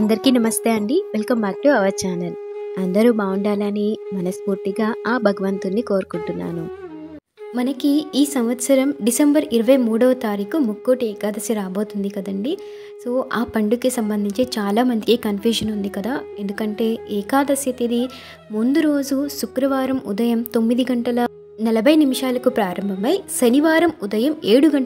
అందరికీ నమస్తే అండి. Welcome back to our channel. అందరూ బాగుండాలని మనస్ఫూర్తిగా ఆ భగవంతుణ్ణి కోరుకుంటున్నాను. మనకి ఈ సంవత్సరం డిసెంబర్ 23వ తారీఖు ముక్కోటి ఏకాదశి రాబోతుంది కదండి. సో ఆ పండుగకి సంబంధించి చాలామందికి కన్ఫ్యూజన్ ఉంది కదా. ఎందుకంటే ఏకాదశి తిథి ముందు రోజు శుక్రవారం ఉదయం 9:40 ప్రారంభమై శనివారం ఉదయం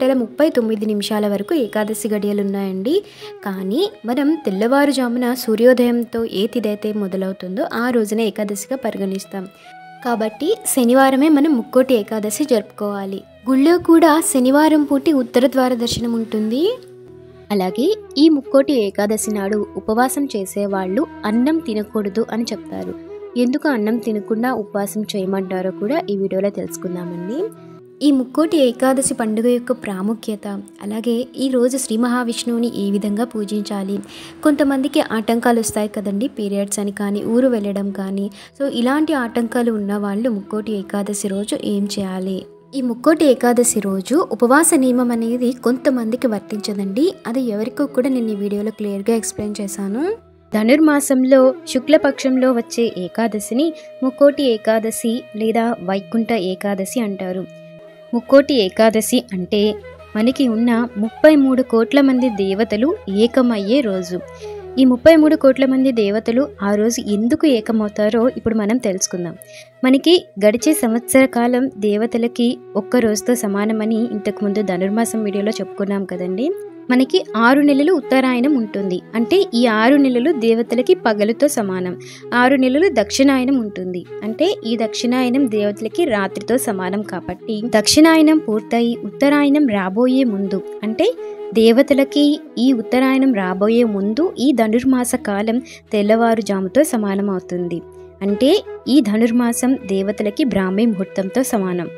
7:39 వరకు ఏకాదశి గడియలున్నాయండి. కానీ మనం తెల్లవారుజామున సూర్యోదయంతో ఏ తిథైతే మొదలవుతుందో ఆ రోజున ఏకాదశిగా పరిగణిస్తాం. కాబట్టి శనివారమే మనం ముక్కోటి ఏకాదశి జరుపుకోవాలి. గుళ్ళో కూడా శనివారం పూటి ఉత్తర ద్వార దర్శనం ఉంటుంది. అలాగే ఈ ముక్కోటి ఏకాదశి నాడు ఉపవాసం చేసేవాళ్ళు అన్నం తినకూడదు అని చెప్తారు. ఎందుకు అన్నం తినకుండా ఉపవాసం చేయమంటారో కూడా ఈ వీడియోలో తెలుసుకుందామండి. ఈ ముక్కోటి ఏకాదశి పండుగ యొక్క ప్రాముఖ్యత, అలాగే ఈరోజు శ్రీ మహావిష్ణువుని ఏ విధంగా పూజించాలి, కొంతమందికి ఆటంకాలు వస్తాయి కదండి, పీరియడ్స్ అని కానీ ఊరు వెళ్ళడం కానీ. సో ఇలాంటి ఆటంకాలు ఉన్న వాళ్ళు ముక్కోటి ఏకాదశి రోజు ఏం చేయాలి? ఈ ముక్కోటి ఏకాదశి రోజు ఉపవాస నియమం అనేది కొంతమందికి వర్తించదండి. అది ఎవరికో కూడా నేను ఈ వీడియోలో క్లియర్గా ఎక్స్ప్లెయిన్ చేశాను. ధనుర్మాసంలో శుక్లపక్షంలో వచ్చే ఏకాదశిని ముక్కోటి ఏకాదశి లేదా వైకుంఠ ఏకాదశి అంటారు. ముక్కోటి ఏకాదశి అంటే మనకి ఉన్న 33 కోట్ల మంది దేవతలు ఏకమయ్యే రోజు. ఈ 33 కోట్ల మంది దేవతలు ఆ రోజు ఎందుకు ఏకమవుతారో ఇప్పుడు మనం తెలుసుకుందాం. మనకి గడిచే సంవత్సర కాలం దేవతలకి ఒక్క రోజుతో సమానమని ఇంతకుముందు ధనుర్మాసం వీడియోలో చెప్పుకున్నాం కదండి. మనకి 6 నెలలు ఉత్తరాయణం ఉంటుంది. అంటే ఈ 6 నెలలు దేవతలకి పగలుతో సమానం. 6 నెలలు దక్షిణాయనం ఉంటుంది. అంటే ఈ దక్షిణాయనం దేవతలకి రాత్రితో సమానం. కాబట్టి దక్షిణాయనం పూర్తయి ఉత్తరాయణం రాబోయే ముందు, అంటే దేవతలకి ఈ ఉత్తరాయణం రాబోయే ముందు ఈ ధనుర్మాస కాలం తెల్లవారుజాముతో సమానం అవుతుంది. అంటే ఈ ధనుర్మాసం దేవతలకి బ్రాహ్మీ ముహూర్తంతో సమానం.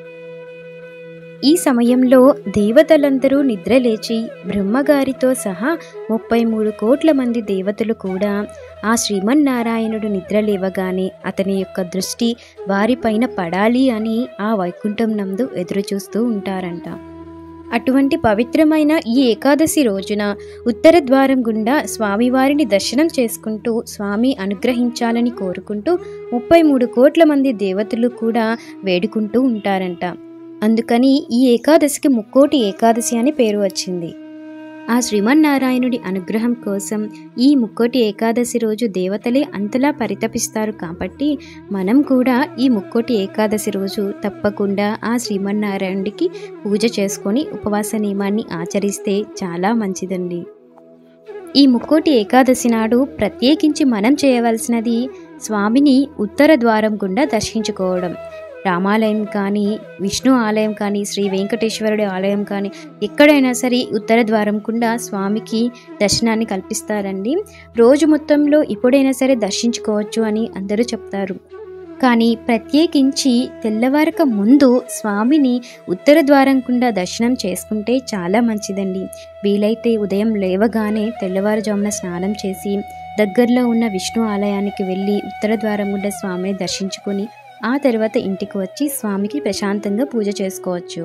ఈ సమయంలో దేవతలందరూ నిద్రలేచి బ్రహ్మగారితో సహా 33 కోట్ల మంది దేవతలు కూడా ఆ శ్రీమన్నారాయణుడు నిద్రలేవగానే అతని యొక్క దృష్టి వారిపైన పడాలి అని ఆ వైకుంఠం నందు ఎదురుచూస్తూ ఉంటారంట. అటువంటి పవిత్రమైన ఈ ఏకాదశి రోజున ఉత్తర ద్వారం గుండా స్వామివారిని దర్శనం చేసుకుంటూ స్వామి అనుగ్రహించాలని కోరుకుంటూ 33 కోట్ల మంది దేవతలు కూడా వేడుకుంటూ ఉంటారంట. అందుకని ఈ ఏకాదశికి ముక్కోటి ఏకాదశి అని పేరు వచ్చింది. ఆ శ్రీమన్నారాయణుడి అనుగ్రహం కోసం ఈ ముక్కోటి ఏకాదశి రోజు దేవతలే అంతలా పరితపిస్తారు. కాబట్టి మనం కూడా ఈ ముక్కోటి ఏకాదశి రోజు తప్పకుండా ఆ శ్రీమన్నారాయణుడికి పూజ చేసుకొని ఉపవాస నియమాన్ని ఆచరిస్తే చాలా మంచిదండి. ఈ ముక్కోటి ఏకాదశి నాడు ప్రత్యేకించి మనం చేయవలసినది స్వామిని ఉత్తర ద్వారం గుండా దర్శించుకోవడం. రామాలయం కానీ, విష్ణు ఆలయం కానీ, శ్రీ వెంకటేశ్వరుడి ఆలయం కానీ ఎక్కడైనా సరే ఉత్తర ద్వారం గుండా స్వామికి దర్శనాన్ని కల్పిస్తారండి. రోజు మొత్తంలో ఎప్పుడైనా సరే దర్శించుకోవచ్చు అని అందరూ చెప్తారు. కానీ ప్రత్యేకించి తెల్లవారక ముందు స్వామిని ఉత్తర ద్వారం గుండా దర్శనం చేసుకుంటే చాలా మంచిదండి. వీలైతే ఉదయం లేవగానే తెల్లవారుజామున స్నానం చేసి దగ్గరలో ఉన్న విష్ణు ఆలయానికి వెళ్ళి ఉత్తర ద్వారం గుండా స్వామిని దర్శించుకొని ఆ తర్వాత ఇంటికి వచ్చి స్వామికి ప్రశాంతంగా పూజ చేసుకోవచ్చు.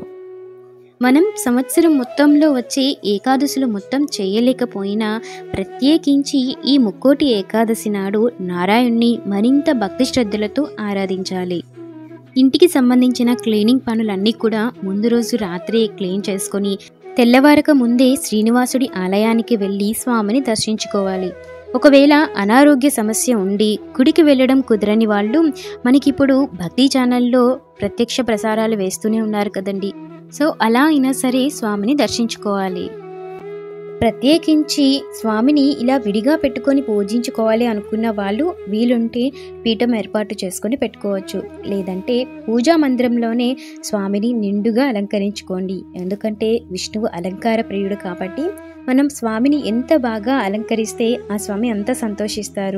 మనం సంవత్సరం మొత్తంలో వచ్చే ఏకాదశులు మొత్తం చేయలేకపోయినా ప్రత్యేకించి ఈ ముక్కోటి ఏకాదశి నాడు నారాయణ్ణి మరింత భక్తి శ్రద్ధలతో ఆరాధించాలి. ఇంటికి సంబంధించిన క్లీనింగ్ పనులన్నీ కూడా ముందు రోజు రాత్రి క్లీన్ చేసుకొని తెల్లవారక ముందే శ్రీనివాసుడి ఆలయానికి వెళ్ళి స్వామిని దర్శించుకోవాలి. ఒకవేళ అనారోగ్య సమస్య ఉండి గుడికి వెళ్ళడం కుదరని వాళ్ళు మనకిప్పుడు భక్తి ఛానల్లో ప్రత్యక్ష ప్రసారాలు వేస్తూనే ఉన్నారు కదండి. సో అలా అయినా సరే స్వామిని దర్శించుకోవాలి. ప్రత్యేకించి స్వామిని ఇలా విడిగా పెట్టుకొని పూజించుకోవాలి అనుకున్న వాళ్ళు వీలుంటే పీఠం ఏర్పాటు చేసుకొని పెట్టుకోవచ్చు. లేదంటే పూజా మందిరంలోనే స్వామిని నిండుగా అలంకరించుకోండి. ఎందుకంటే విష్ణువు అలంకార ప్రియుడు కాబట్టి మనం స్వామిని ఎంత బాగా అలంకరిస్తే ఆ స్వామి అంత సంతోషిస్తారు.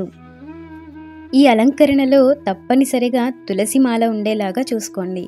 ఈ అలంకరణలో తప్పనిసరిగా తులసి మాల ఉండేలాగా చూసుకోండి.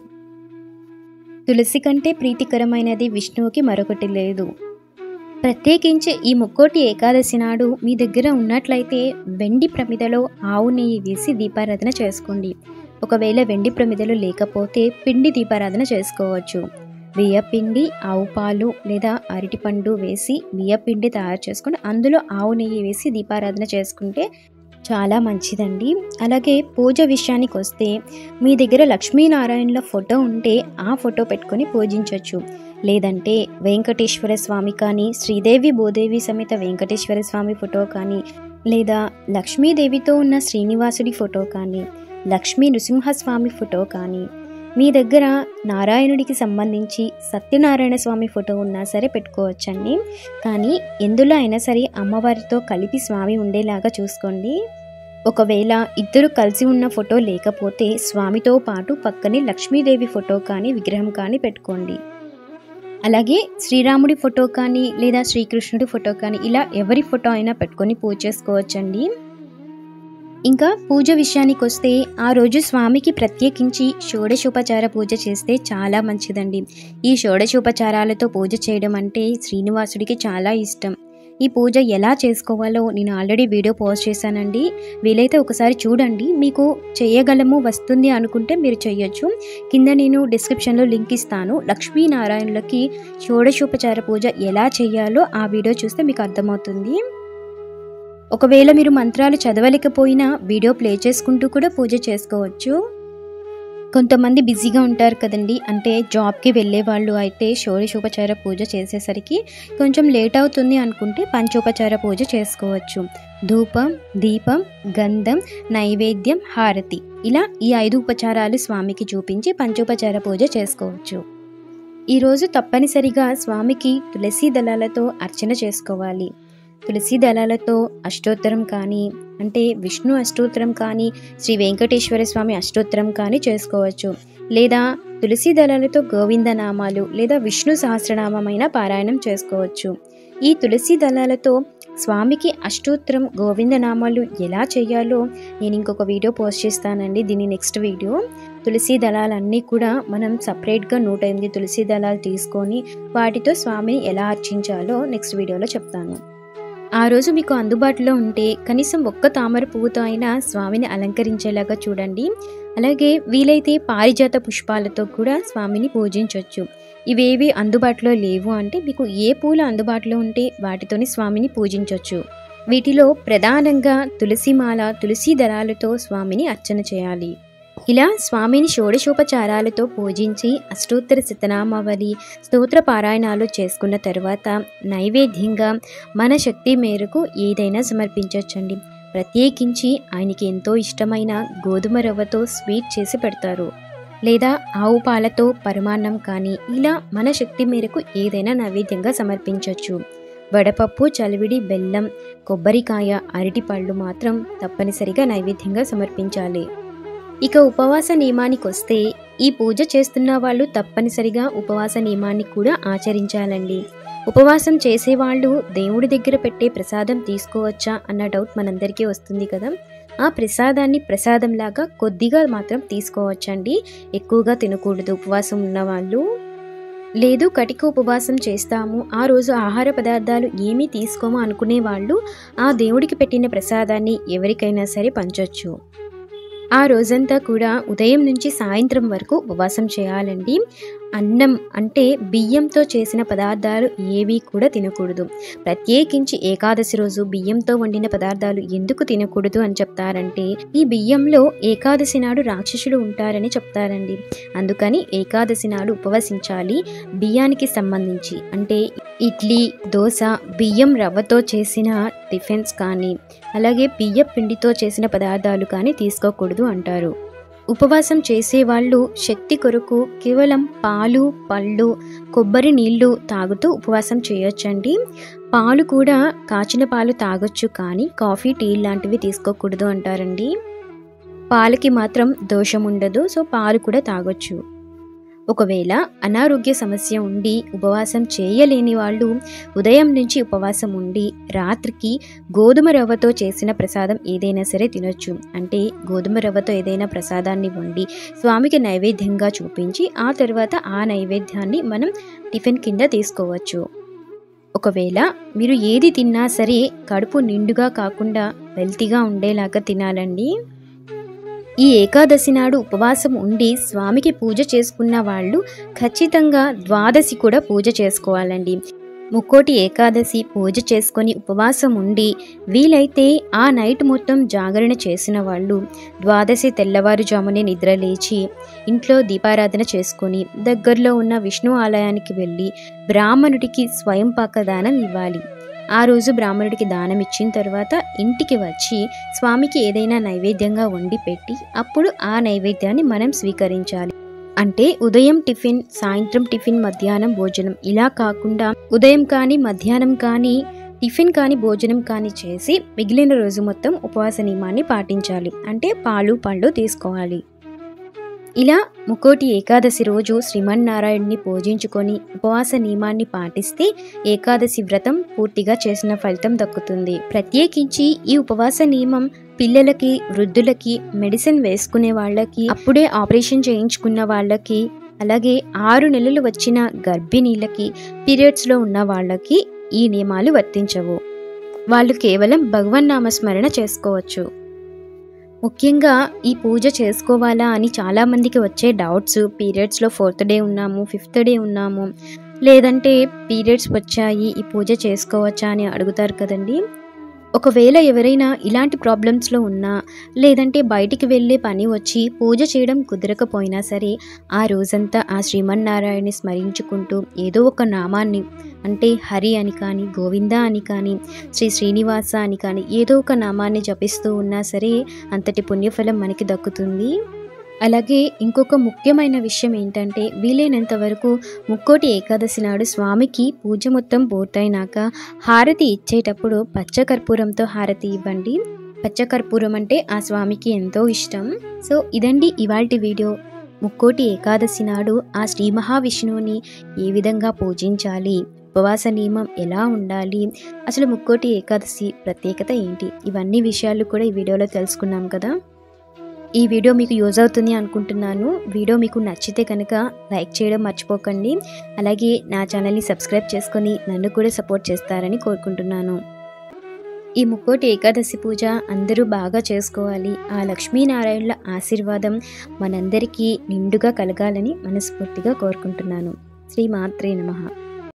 తులసి కంటే ప్రీతికరమైనది విష్ణువుకి మరొకటి లేదు. ప్రత్యేకించి ఈ ముక్కోటి ఏకాదశి నాడు మీ దగ్గర ఉన్నట్లయితే వెండి ప్రమిదలో ఆవు నెయ్యి వేసి దీపారాధన చేసుకోండి. ఒకవేళ వెండి ప్రమిదలు లేకపోతే పిండి దీపారాధన చేసుకోవచ్చు. బియ్యపిండి, ఆవు పాలు లేదా అరటిపండు వేసి బియ్యపిండి తయారు చేసుకొని అందులో ఆవు నెయ్యి వేసి దీపారాధన చేసుకుంటే చాలా మంచిదండి. అలాగే పూజ విషయానికి వస్తే మీ దగ్గర లక్ష్మీనారాయణుల ఫోటో ఉంటే ఆ ఫోటో పెట్టుకొని పూజించవచ్చు. లేదంటే వెంకటేశ్వర స్వామి కానీ, శ్రీదేవి భూదేవి సమేత వెంకటేశ్వర స్వామి ఫోటో కానీ, లేదా లక్ష్మీదేవితో ఉన్న శ్రీనివాసుడి ఫోటో కానీ, లక్ష్మీ నృసింహస్వామి ఫోటో కానీ, మీ దగ్గర నారాయణుడికి సంబంధించి సత్యనారాయణ స్వామి ఫోటో ఉన్నా సరే పెట్టుకోవచ్చండి. కానీ ఎందులో అయినా సరే అమ్మవారితో కలిపి స్వామి ఉండేలాగా చూసుకోండి. ఒకవేళ ఇద్దరు కలిసి ఉన్న ఫోటో లేకపోతే స్వామితో పాటు పక్కనే లక్ష్మీదేవి ఫోటో కానీ విగ్రహం కానీ పెట్టుకోండి. అలాగే శ్రీరాముడి ఫోటో కానీ లేదా శ్రీకృష్ణుడి ఫోటో కానీ ఇలా ఎవరి ఫోటో అయినా పెట్టుకొని పూజ చేసుకోవచ్చండి. ఇంకా పూజ విషయానికి వస్తే ఆ రోజు స్వామికి ప్రత్యేకించి షోడశోపచార పూజ చేస్తే చాలా మంచిదండి. ఈ షోడశోపచారాలతో పూజ చేయడం అంటే శ్రీనివాసుడికి చాలా ఇష్టం. ఈ పూజ ఎలా చేసుకోవాలో నేను ఆల్రెడీ వీడియో పోస్ట్ చేశానండి. వీలైతే ఒకసారి చూడండి. మీకు చేయగలము వస్తుంది అనుకుంటే మీరు చేయొచ్చు. కింద నేను డిస్క్రిప్షన్లో లింక్ ఇస్తాను. లక్ష్మీనారాయణులకి షోడశోపచార పూజ ఎలా చేయాలో ఆ వీడియో చూస్తే మీకు అర్థమవుతుంది. ఒకవేళ మీరు మంత్రాలు చదవలేకపోయినా వీడియో ప్లే చేసుకుంటూ కూడా పూజ చేసుకోవచ్చు. కొంతమంది బిజీగా ఉంటారు కదండి, అంటే జాబ్కి వెళ్ళే వాళ్ళు అయితే షోడశోపచార పూజ చేసేసరికి కొంచెం లేట్ అవుతుంది అనుకుంటే పంచోపచార పూజ చేసుకోవచ్చు. ధూపం, దీపం, గంధం, నైవేద్యం, హారతి ఇలా ఈ 5 ఉపచారాలు స్వామికి చూపించి పంచోపచార పూజ చేసుకోవచ్చు. ఈరోజు తప్పనిసరిగా స్వామికి తులసి దళాలతో అర్చన చేసుకోవాలి. తులసి దళాలతో అష్టోత్తరం కానీ, అంటే విష్ణు అష్టోత్తరం కానీ, శ్రీ వెంకటేశ్వర స్వామి అష్టోత్తరం కానీ చేసుకోవచ్చు. లేదా తులసి దళాలతో గోవిందనామాలు లేదా విష్ణు సహస్రనామమైన పారాయణం చేసుకోవచ్చు. ఈ తులసి దళాలతో స్వామికి అష్టోత్తరం గోవిందనామాలు ఎలా చేయాలో నేను ఇంకొక వీడియో పోస్ట్ చేస్తానండి. దీని నెక్స్ట్ వీడియో. తులసి దళాలన్నీ కూడా మనం సపరేట్గా 108 తులసి దళాలు తీసుకొని వాటితో స్వామిని ఎలా అర్చించాలో నెక్స్ట్ వీడియోలో చెప్తాను. ఆ రోజు మీకు అందుబాటులో ఉంటే కనీసం ఒక్క తామర పువ్వుతో అయినా స్వామిని అలంకరించేలాగా చూడండి. అలాగే వీలైతే పారిజాత పుష్పాలతో కూడా స్వామిని పూజించవచ్చు. ఇవేవి అందుబాటులో లేవు అంటే మీకు ఏ పూలు అందుబాటులో ఉంటే వాటితోని స్వామిని పూజించవచ్చు. వీటిలో ప్రధానంగా తులసిమాల, తులసి దళాలతో స్వామిని అర్చన చేయాలి. ఇలా స్వామిని షోడశోపచారాలతో పూజించి అష్టోత్తర శతనామావళి స్తోత్ర పారాయణాలు చేసుకున్న తర్వాత నైవేద్యంగా మన శక్తి మేరకు ఏదైనా సమర్పించవచ్చండి. ప్రత్యేకించి ఆయనకి ఎంతో ఇష్టమైన గోధుమ రవ్వతో స్వీట్ చేసి పెడతారు. లేదా ఆవు పాలతో పరమాన్నం కానీ ఇలా మన శక్తి మేరకు ఏదైనా నైవేద్యంగా సమర్పించవచ్చు. వడపప్పు, చలివిడి, బెల్లం, కొబ్బరికాయ, అరటిపళ్ళు మాత్రం తప్పనిసరిగా నైవేద్యంగా సమర్పించాలి. ఇక ఉపవాస నియమానికి వస్తే ఈ పూజ చేస్తున్న వాళ్ళు తప్పనిసరిగా ఉపవాస నియమాన్ని కూడా ఆచరించాలండి. ఉపవాసం చేసేవాళ్ళు దేవుడి దగ్గర పెట్టే ప్రసాదం తీసుకోవచ్చా అన్న డౌట్ మనందరికీ వస్తుంది కదా. ఆ ప్రసాదాన్ని ప్రసాదంలాగా కొద్దిగా మాత్రం తీసుకోవచ్చండి. ఎక్కువగా తినకూడదు ఉపవాసం ఉన్నవాళ్ళు. లేదు కటిక ఉపవాసం చేస్తాము, ఆ రోజు ఆహార పదార్థాలు ఏమీ తీసుకోము అనుకునే వాళ్ళు ఆ దేవుడికి పెట్టిన ప్రసాదాన్ని ఎవరికైనా సరే పంచొచ్చు. ఆ రోజంతా కూడా ఉదయం నుంచి సాయంత్రం వరకు ఉపవాసం చేయాలండి. అన్నం అంటే బియ్యంతో చేసిన పదార్థాలు ఏవి కూడా తినకూడదు. ప్రత్యేకించి ఏకాదశి రోజు బియ్యంతో వండిన పదార్థాలు ఎందుకు తినకూడదు అని చెప్తారంటే ఈ బియ్యంలో ఏకాదశి నాడు రాక్షసులు ఉంటారని చెప్తారండి. అందుకని ఏకాదశి నాడు ఉపవసించాలి. బియ్యానికి సంబంధించి అంటే ఇడ్లీ, దోశ, బియ్యం రవ్వతో చేసిన టిఫిన్స్ కానీ అలాగే బియ్య పిండితో చేసిన పదార్థాలు కానీ తీసుకోకూడదు అంటారు. ఉపవాసం చేసేవాళ్ళు శక్తి కొరకు కేవలం పాలు, పళ్ళు, కొబ్బరి నీళ్లు తాగుతూ ఉపవాసం చేయొచ్చండి. పాలు కూడా కాచిన పాలు తాగొచ్చు, కానీ కాఫీ, టీ లాంటివి తీసుకోకూడదు అంటారండి. పాలకి మాత్రం దోషం ఉండదు, సో పాలు కూడా తాగొచ్చు. ఒకవేళ అనారోగ్య సమస్య ఉండి ఉపవాసం చేయలేని వాళ్ళు ఉదయం నుంచి ఉపవాసం ఉండి రాత్రికి గోధుమ రవ్వతో చేసిన ప్రసాదం ఏదైనా సరే తినొచ్చు. అంటే గోధుమ రవ్వతో ఏదైనా ప్రసాదాన్ని వండి స్వామికి నైవేద్యంగా చూపించి ఆ తర్వాత ఆ నైవేద్యాన్ని మనం టిఫిన్ కింద తీసుకోవచ్చు. ఒకవేళ మీరు ఏది తిన్నా సరే కడుపు నిండుగా కాకుండా హెల్తీగా ఉండేలాగా తినాలండి. ఈ ఏకాదశి నాడు ఉపవాసం ఉండి స్వామికి పూజ చేసుకున్న వాళ్ళు ఖచ్చితంగా ద్వాదశి కూడా పూజ చేసుకోవాలండి. ముక్కోటి ఏకాదశి పూజ చేసుకొని ఉపవాసం ఉండి వీలైతే ఆ నైట్ మొత్తం జాగరణ చేసిన వాళ్ళు ద్వాదశి తెల్లవారుజామునే నిద్ర లేచి ఇంట్లో దీపారాధన చేసుకొని దగ్గరలో ఉన్న విష్ణు ఆలయానికి వెళ్ళి బ్రాహ్మణుడికి స్వయంపాక దానం ఇవ్వాలి. ఆ రోజు బ్రాహ్మణుడికి దానం ఇచ్చిన తర్వాత ఇంటికి వచ్చి స్వామికి ఏదైనా నైవేద్యంగా వండి పెట్టి అప్పుడు ఆ నైవేద్యాన్ని మనం స్వీకరించాలి. అంటే ఉదయం టిఫిన్, సాయంత్రం టిఫిన్, మధ్యాహ్నం భోజనం ఇలా కాకుండా ఉదయం కానీ మధ్యాహ్నం కానీ టిఫిన్ కానీ భోజనం కానీ చేసి మిగిలిన రోజు మొత్తం ఉపవాస నియమాన్ని పాటించాలి. అంటే పాలు పండ్లు తీసుకోవాలి. ఇలా ముక్కోటి ఏకాదశి రోజు శ్రీమన్నారాయణ్ణి పూజించుకొని ఉపవాస నియమాన్ని పాటిస్తే ఏకాదశి వ్రతం పూర్తిగా చేసిన ఫలితం దక్కుతుంది. ప్రత్యేకించి ఈ ఉపవాస నియమం పిల్లలకి, వృద్ధులకి, మెడిసిన్ వేసుకునే వాళ్ళకి, అప్పుడే ఆపరేషన్ చేయించుకున్న వాళ్ళకి, అలాగే 6 నెలలు వచ్చిన గర్భిణీలకి, పీరియడ్స్లో ఉన్న వాళ్ళకి ఈ నియమాలు వర్తించవు. వాళ్ళు కేవలం భగవన్నామస్మరణ చేసుకోవచ్చు. ముఖ్యంగా ఈ పూజ చేసుకోవాలా అని చాలామందికి వచ్చే డౌట్స్, పీరియడ్స్లో 4th డే ఉన్నాము, 5th డే ఉన్నాము, లేదంటే పీరియడ్స్ వచ్చాయి ఈ పూజ చేసుకోవచ్చా అని అడుగుతారు కదండి. ఒకవేళ ఎవరైనా ఇలాంటి ప్రాబ్లమ్స్లో ఉన్నా, లేదంటే బయటికి వెళ్ళే పని వచ్చి పూజ చేయడం కుదరకపోయినా సరే ఆ రోజంతా ఆ శ్రీమన్నారాయణని స్మరించుకుంటూ ఏదో ఒక నామాన్ని, అంటే హరి అని కానీ, గోవింద అని కానీ, శ్రీ శ్రీనివాస అని కానీ ఏదో ఒక నామాన్ని జపిస్తూ ఉన్నా సరే అంతటి పుణ్యఫలం మనకి దక్కుతుంది. అలాగే ఇంకొక ముఖ్యమైన విషయం ఏంటంటే వీలైనంత వరకు ముక్కోటి ఏకాదశి నాడు స్వామికి పూజ మొత్తం పూర్తయినాక హారతి ఇచ్చేటప్పుడు పచ్చకర్పూరంతో హారతి ఇవ్వండి. పచ్చకర్పూరం అంటే ఆ స్వామికి ఎంతో ఇష్టం. సో ఇదండి ఇవాల్టి వీడియో. ముక్కోటి ఏకాదశి నాడు ఆ శ్రీ మహావిష్ణువుని ఏ విధంగా పూజించాలి, ఉపవాస నియమం ఎలా ఉండాలి, అసలు ముక్కోటి ఏకాదశి ప్రత్యేకత ఏంటి, ఇవన్నీ విషయాలు కూడా ఈ వీడియోలో తెలుసుకున్నాం కదా. ఈ వీడియో మీకు యూజ్ అవుతుంది అనుకుంటున్నాను. వీడియో మీకు నచ్చితే కనుక లైక్ చేయడం మర్చిపోకండి. అలాగే నా ఛానల్ని సబ్స్క్రైబ్ చేసుకొని నన్ను కూడా సపోర్ట్ చేస్తారని కోరుకుంటున్నాను. ఈ ముక్కోటి ఏకాదశి పూజ అందరూ బాగా చేసుకోవాలి. ఆ లక్ష్మీనారాయణుల ఆశీర్వాదం మనందరికీ నిండుగా కలగాలని మనస్ఫూర్తిగా కోరుకుంటున్నాను. శ్రీమాత్రే నమః.